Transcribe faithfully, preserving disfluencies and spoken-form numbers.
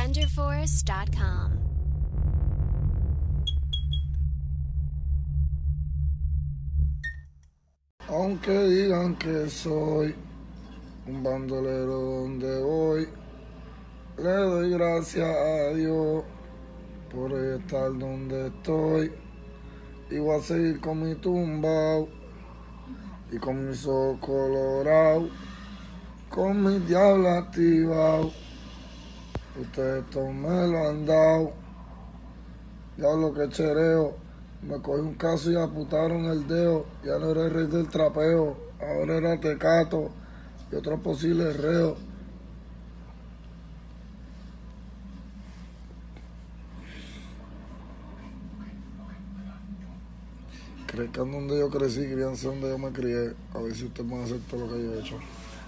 thunder force dot com. Aunque digan que soy un bandolero donde voy, le doy gracias a Dios por estar donde estoy. Y voy a seguir con mi tumbao y con mis ojos colorados, con mi diablo activado. Ustedes todos me lo han dado. Diablo que chereo. Me cogí un caso y amputaron el dedo. Ya no era el rey del trapeo. Ahora era Tecato y otros posibles reos. Crezcan donde yo crecí, crianza donde yo me crié. A ver si usted puede hacer todo lo que yo he hecho.